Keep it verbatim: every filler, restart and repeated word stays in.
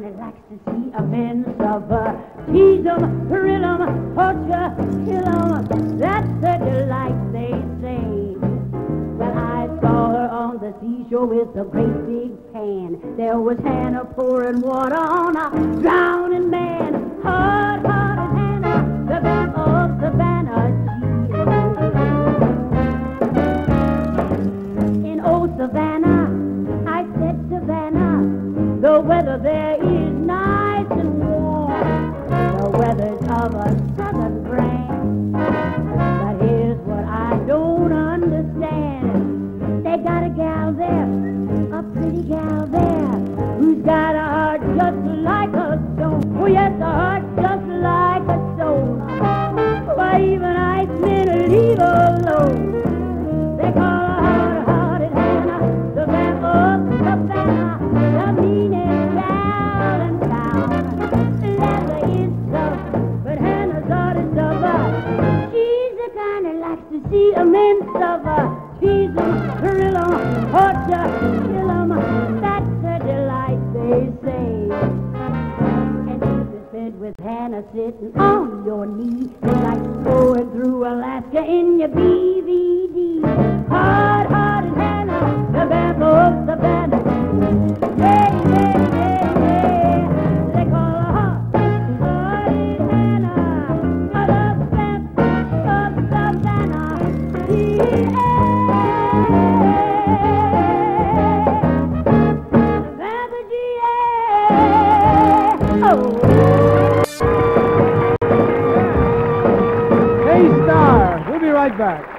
that likes to see a man suffer. Tease 'em, thrill 'em, torture, kill 'em. That's the delight, they say. Well, I saw her on the seashore with a great big pan. There was Hannah pouring water on a drowning man. Hard-hearted Hannah, the vamp of Savannah. In old Savannah, I said, Savannah, the weather there is nice and warm. The weather's of a southern brand. But here's what I don't understand. They got a gal there, a pretty gal there, who's got a heart just like a stone. Oh yes, a heart just like a stone. Why even ice men leave alone. They call her hard-hearted Hannah, the vamp of Savannah, the meanest gal in town. Leather is tough, but Hannah's hard to suffer. She's the kind that likes to see a man suffer. Tease 'em, thrill 'em, torture, kill 'em. That's her delight, they say. And if it's spent with Hannah sitting on your knee, it's like going through Alaska in your B V D. Hard-hearted Hannah, the vamp of Savannah. Yeah, yeah, yeah, yeah. They call her hard-hearted Hannah, the vamp of Savannah. Yeah. Hey, Starr, we'll be right back.